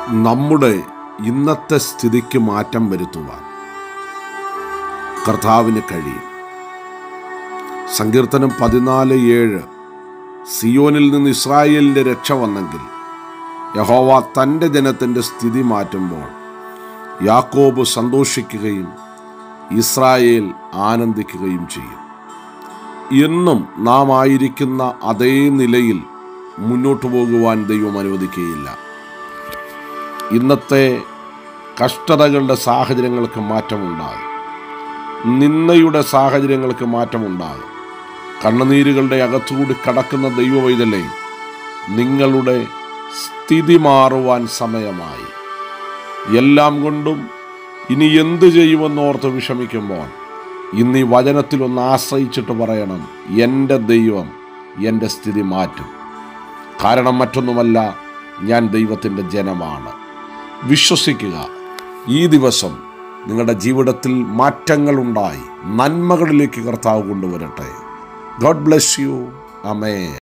നമ്മുടെ ഇന്നത്തെ സ്ഥിതിക്ക് മാറ്റം വരുത്തുവാൻ കർത്താവിന് കഴിയും. സങ്കീർത്തനം 14:7 സിയോനിൽ നിന്ന് ഇസ്രായേലിൻ്റെ രക്ഷ വന്നെങ്കിൽ യഹോവ തൻ്റെ ജനത്തിൻ്റെ സ്ഥിതി മാറ്റുമ്പോൾ യാക്കോബ് സന്തോഷിക്കുകയും ഇസ്രായേൽ ആനന്ദിക്കുകയും ചെയ്യും. എന്നും നാം ആയിരിക്കുന്ന അതേ നിലയിൽ മുന്നോട്ട് പോകുവാൻ ദൈവം അനുവദിക്കുകയില്ല. ഇന്നത്തെ കഷ്ടതകളുടെ സാഹചര്യങ്ങൾക്ക് മാറ്റമുണ്ടാകും. നിന്ദയുടെ സാഹചര്യങ്ങൾക്ക് മാറ്റമുണ്ടാകും. കണ്ണുനീരുകളുടെ അകത്തുകൂടി കടക്കുന്ന ദൈവവൈതലേ, നിങ്ങളുടെ സ്ഥിതി മാറുവാൻ സമയമായി. എല്ലാം കൊണ്ടും ഇനി എന്തു ചെയ്യുമെന്നോർത്ത് വിഷമിക്കുമ്പോൾ ഇന്ന് ഈ വചനത്തിലൊന്ന് ആശ്രയിച്ചിട്ട് പറയണം, എൻ്റെ ദൈവം എൻ്റെ സ്ഥിതി മാറ്റും. കാരണം മറ്റൊന്നുമല്ല, ഞാൻ ദൈവത്തിൻ്റെ ജനമാണ്. വിശ്വസിക്കുക. ഈ ദിവസം നിങ്ങളുടെ ജീവിതത്തിൽ മാറ്റങ്ങളുണ്ടായി നന്മകളിലേക്ക് കർത്താവ് കൊണ്ടുവരട്ടെ. God bless you. ആമേൻ.